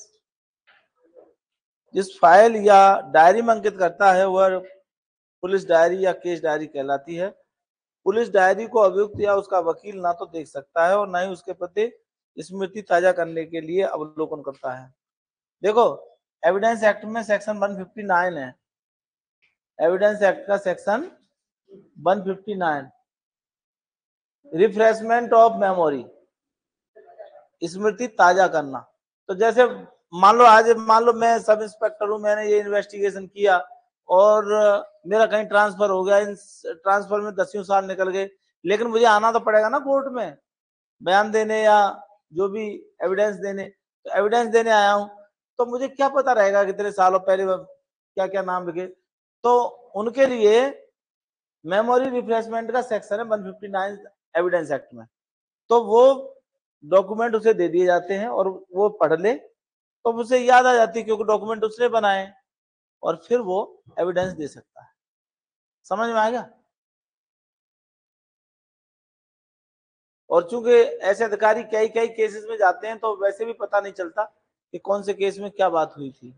जिस फाइल या डायरी में अंकित करता है वह पुलिस डायरी या केस डायरी कहलाती है। पुलिस डायरी को अभियुक्त या उसका वकील ना तो देख सकता है और ना ही उसके प्रति स्मृति ताजा करने के लिए अवलोकन करता है। देखो एविडेंस एक्ट में सेक्शन 159 है। एविडेंस एक्ट का सेक्शन 159 रिफ्रेशमेंट ऑफ मेमोरी, स्मृति ताजा करना। तो जैसे मान लो मैं सब इंस्पेक्टर हूं, मैंने ये इन्वेस्टिगेशन किया और मेरा कहीं ट्रांसफर हो गया, इन ट्रांसफर में 10 साल निकल गए, लेकिन मुझे आना तो पड़ेगा ना कोर्ट में बयान देने या जो भी एविडेंस देने। तो एविडेंस देने आया हूं तो मुझे क्या पता रहेगा कितने सालों पहले क्या क्या नाम लिखे। तो उनके लिए मेमोरी रिफ्रेशमेंट का सेक्शन है 159 एविडेंस एक्ट में। तो वो डॉक्यूमेंट उसे दे दिए जाते हैं और वो पढ़ ले तो उसे याद आ जाती है, क्योंकि डॉक्यूमेंट उसने बनाए, और फिर वो एविडेंस दे सकता है। समझ में आ गया? और चूंकि ऐसे अधिकारी कई कई केसेस में जाते हैं तो वैसे भी पता नहीं चलता कि कौन से केस में क्या बात हुई थी।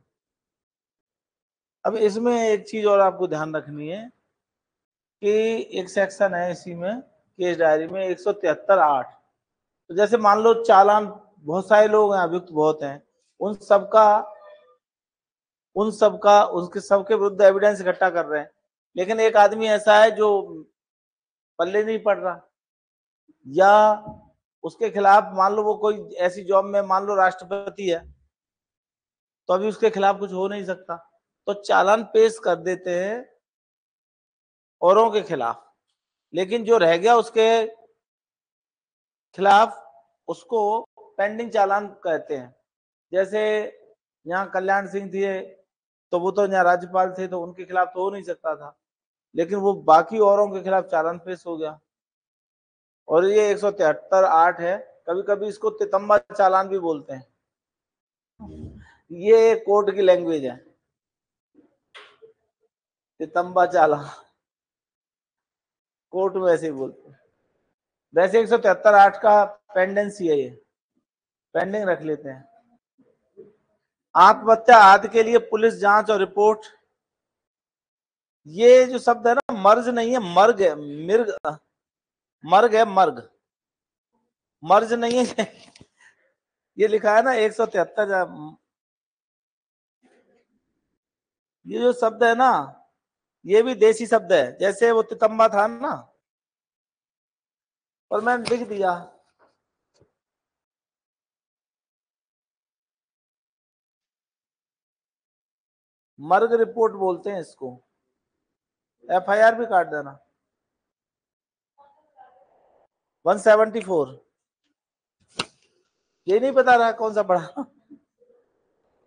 अब इसमें एक चीज और आपको ध्यान रखनी है कि एक सेक्शन है इसी में केस डायरी में 173(8). तो जैसे मान लो चालान, बहुत सारे लोग हैं, अभियुक्त बहुत हैं, उन सबका उसके सबके विरुद्ध एविडेंस इकट्ठा कर रहे हैं, लेकिन एक आदमी ऐसा है जो पल्ले नहीं पड़ रहा, या उसके खिलाफ मान लो वो कोई ऐसी जॉब में मान लो राष्ट्रपति है, तो अभी उसके खिलाफ कुछ हो नहीं सकता, तो चालान पेश कर देते हैं औरों के खिलाफ, लेकिन जो रह गया उसके खिलाफ उसको पेंडिंग चालान कहते हैं। जैसे यहाँ कल्याण सिंह थे तो वो तो यहाँ राज्यपाल थे तो उनके खिलाफ तो हो नहीं सकता था, लेकिन वो बाकी औरों के खिलाफ चालान पेश हो गया, और ये 173(8) है। कभी कभी इसको तितम्बा चालान भी बोलते हैं, ये कोर्ट की लैंग्वेज है, तितम्बा चालान कोर्ट में ऐसे ही बोलते हैं। वैसे 173(8) का पेंडेंसी है, ये पेंडिंग रख लेते हैं। आत्महत्या आदि के लिए पुलिस जांच और रिपोर्ट, ये जो शब्द है ना, मर्ज नहीं है, मर्ग है, मर्ग है, मर्ज नहीं है ये लिखा है ना 173। ये जो शब्द है ना, ये भी देसी शब्द है, जैसे वो तितम्बा था ना, और मैंने लिख दिया। मर्ग रिपोर्ट बोलते हैं इसको, एफआईआर भी काट देना। 174, ये नहीं पता रहा कौन सा पढ़ा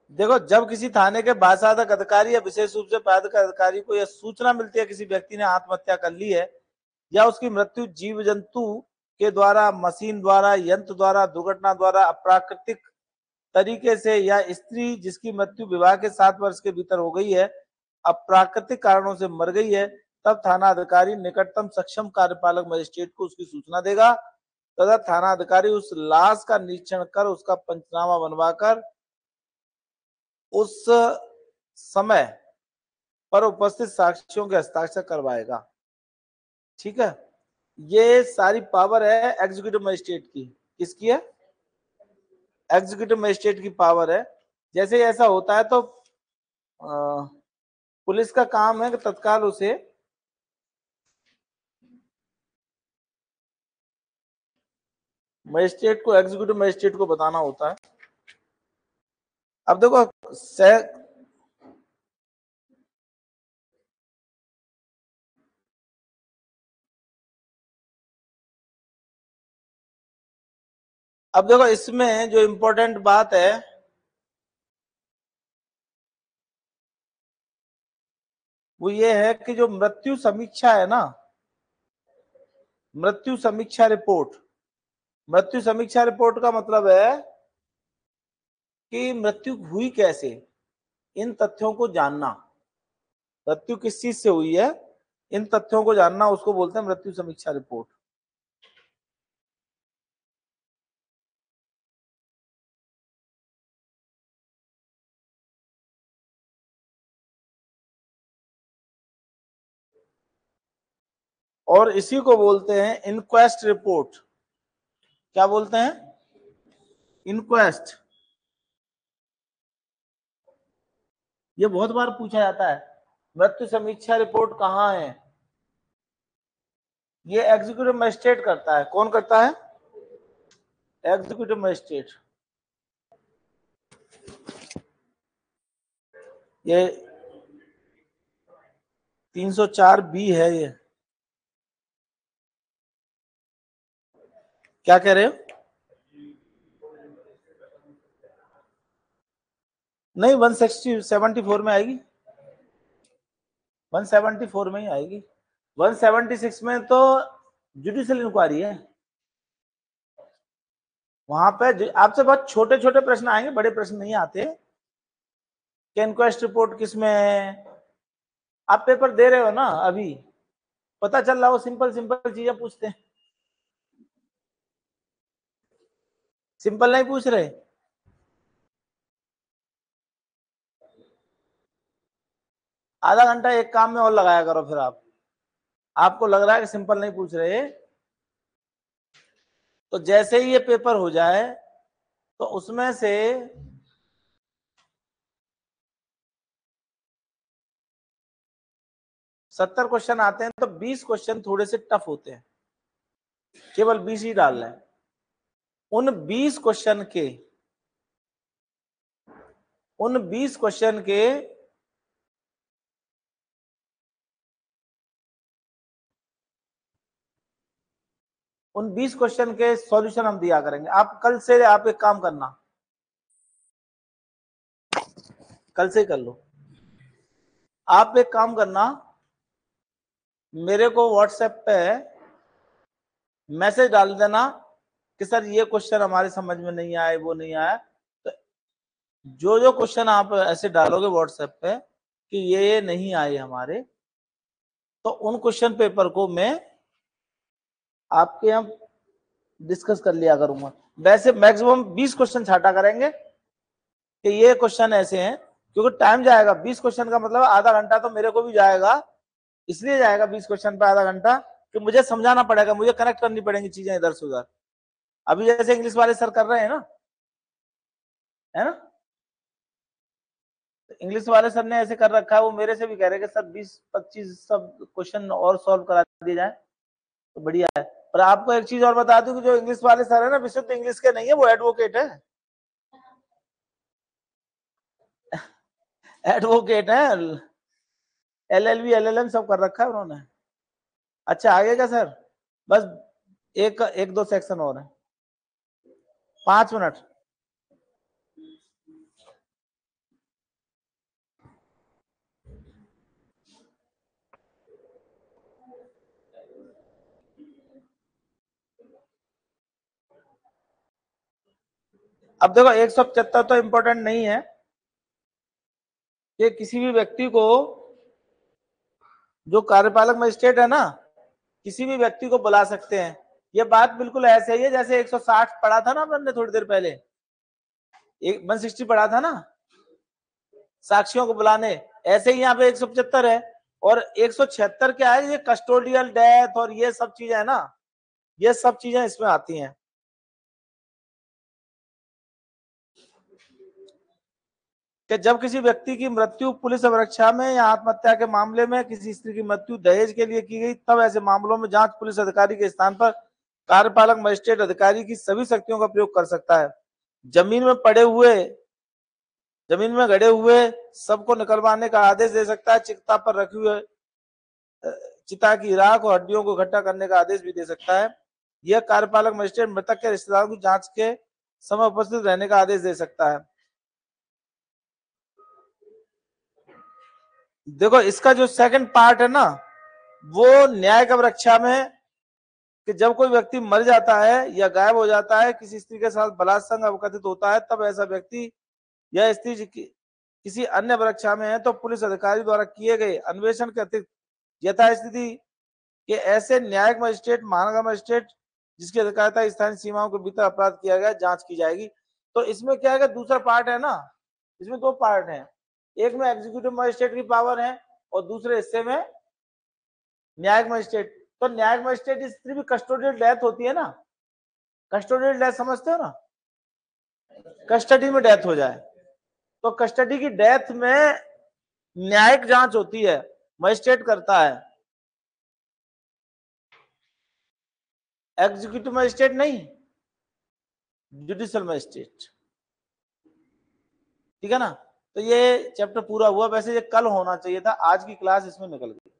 देखो, जब किसी थाने के बासाधक अधिकारी या विशेष रूप से पदाधिक अधिकारी को यह सूचना मिलती है किसी व्यक्ति ने आत्महत्या कर ली है या उसकी मृत्यु जीव जंतु के द्वारा, मशीन द्वारा, यंत्र द्वारा, दुर्घटना द्वारा, अप्राकृतिक तरीके से, या स्त्री जिसकी मृत्यु विवाह के 7 वर्ष के भीतर हो गई है अप्राकृतिक कारणों से मर गई है, तब थाना अधिकारी निकटतम सक्षम कार्यपालक मजिस्ट्रेट को उसकी सूचना देगा तथा थाना अधिकारी उस लाश का निरीक्षण कर उसका पंचनामा बनवाकर उस समय पर उपस्थित साक्षियों के हस्ताक्षर करवाएगा। ठीक है, ये सारी पावर है एग्जीक्यूटिव मजिस्ट्रेट की। किसकी है? एग्जीक्यूटिव मजिस्ट्रेट की पावर है। जैसे ऐसा होता है तो पुलिस का काम है कि तत्काल उसे मजिस्ट्रेट को, एग्जीक्यूटिव मजिस्ट्रेट को बताना होता है। अब देखो अब देखो इसमें जो इंपॉर्टेंट बात है वो ये है कि जो मृत्यु समीक्षा है ना, मृत्यु समीक्षा रिपोर्ट, मृत्यु समीक्षा रिपोर्ट का मतलब है कि मृत्यु हुई कैसे, इन तथ्यों को जानना। मृत्यु किस चीज से हुई है, इन तथ्यों को जानना, उसको बोलते हैं मृत्यु समीक्षा रिपोर्ट। और इसी को बोलते हैं इनक्वेस्ट रिपोर्ट। क्या बोलते हैं? इनक्वेस्ट। ये बहुत बार पूछा जाता है, मृत्यु समीक्षा रिपोर्ट कहाँ है? ये एग्जीक्यूटिव मजिस्ट्रेट करता है। कौन करता है? Executive magistrate. ये 304B है। ये क्या कह रहे हो? नहीं, 174 में आएगी, 174 में ही आएगी। 176 में तो जुडिशियल इंक्वायरी है। वहां पे आपसे बहुत छोटे छोटे प्रश्न आएंगे, बड़े प्रश्न नहीं आते कि इंक्वेस्ट रिपोर्ट किसमें है। आप पेपर दे रहे हो ना अभी, पता चल रहा हो, सिंपल सिंपल चीजें पूछते हैं। सिंपल नहीं पूछ रहे। आधा घंटा एक काम में और लगाया करो। फिर आपको लग रहा है कि सिंपल नहीं पूछ रहे, तो जैसे ही ये पेपर हो जाए तो उसमें से 70 क्वेश्चन आते हैं तो 20 क्वेश्चन थोड़े से टफ होते हैं, केवल 20 ही डालना है। उन 20 क्वेश्चन के उन 20 क्वेश्चन के उन 20 क्वेश्चन के सॉल्यूशन हम दिया करेंगे। आप कल से आप एक काम करना, कल से ही कर लो। आप एक काम करना, मेरे को व्हाट्सएप पे मैसेज डाल देना कि सर ये क्वेश्चन हमारे समझ में नहीं आए, वो नहीं आया। तो जो जो क्वेश्चन आप ऐसे डालोगे व्हाट्सएप पे कि ये नहीं आए हमारे, तो उन क्वेश्चन पेपर को मैं आपके यहाँ डिस्कस कर लिया करूंगा। वैसे मैक्सिमम 20 क्वेश्चन छाटा करेंगे कि ये क्वेश्चन ऐसे हैं, क्योंकि टाइम जाएगा। 20 क्वेश्चन का मतलब आधा घंटा तो मेरे को भी जाएगा। इसलिए जाएगा 20 क्वेश्चन पे आधा घंटा कि मुझे समझाना पड़ेगा, मुझे कनेक्ट करनी पड़ेंगी चीजें इधर से उधर। अभी जैसे इंग्लिश वाले सर कर रहे हैं ना, है ना, इंग्लिश वाले सर ने ऐसे कर रखा है, वो मेरे से भी कह रहे हैं कि सर 20-25 सब क्वेश्चन और सॉल्व करा दिए जाए तो बढ़िया है। पर आपको एक चीज और बता दूं कि जो इंग्लिश वाले सर है ना, विशुद्ध इंग्लिश के नहीं है, वो एडवोकेट है। एडवोकेट है, LLB LLM सब कर रखा है उन्होंने। अच्छा, आगे का सर, बस एक एक दो सेक्शन और है, 5 मिनट। अब देखो 175 तो इंपॉर्टेंट नहीं है कि किसी भी व्यक्ति को, जो कार्यपालक मजिस्ट्रेट है ना, किसी भी व्यक्ति को बुला सकते हैं। ये बात बिल्कुल ऐसे ही है जैसे 160 पढ़ा था ना हमने थोड़ी देर पहले, 160 पढ़ा था ना साक्षियों को बुलाने, ऐसे ही यहाँ पे 175 है। और 176 क्या है, ये कस्टोडियल डेथ और ये सब चीजें है ना, ये सब चीजें इसमें आती हैं। कि जब किसी व्यक्ति की मृत्यु पुलिस अभिरक्षा में या आत्महत्या के मामले में किसी स्त्री की मृत्यु दहेज के लिए की गई, तब ऐसे मामलों में जांच पुलिस अधिकारी के स्थान पर कार्यपालक मजिस्ट्रेट अधिकारी की सभी शक्तियों का प्रयोग कर सकता है। जमीन में पड़े हुए, जमीन में गड़े हुए सबको निकलवाने का आदेश दे सकता है। चिता पर रखे हुए चिता की राख और हड्डियों को इकट्ठा करने का आदेश भी दे सकता है। यह कार्यपालक मजिस्ट्रेट मृतक के रिश्तेदारों की जांच के समय उपस्थित रहने का आदेश दे सकता है। देखो इसका जो सेकंड पार्ट है ना, वो न्यायिक अभिरक्षा में, कि जब कोई व्यक्ति मर जाता है या गायब हो जाता है, किसी स्त्री के साथ बलात्संग अवकथित होता है, तब ऐसा व्यक्ति या स्त्री किसी अन्य अभिरक्षा में है तो पुलिस अधिकारी द्वारा किए गए अन्वेषण के अतिरिक्त यथास्थिति के ऐसे न्यायिक मजिस्ट्रेट, महानगर मजिस्ट्रेट जिसकी अधिकारिता स्थानीय सीमाओं के भीतर अपराध किया गया, जांच की जाएगी। तो इसमें क्या है, दूसरा पार्ट है ना, इसमें दो पार्ट हैं, एक में एग्जीक्यूटिव मजिस्ट्रेट की पावर है और दूसरे हिस्से में न्यायिक मजिस्ट्रेट। तो न्यायिक मजिस्ट्रेट स्त्री भी कस्टोडियल डेथ होती है ना, कस्टोडियल डेथ समझते हो ना, कस्टडी में डेथ हो जाए तो कस्टडी की डेथ में न्यायिक जांच होती है, मजिस्ट्रेट करता है, एग्जीक्यूटिव मजिस्ट्रेट नहीं, जुडिशियल मजिस्ट्रेट। ठीक है ना। तो ये चैप्टर पूरा हुआ। वैसे ये कल होना चाहिए था, आज की क्लास इसमें निकल गई।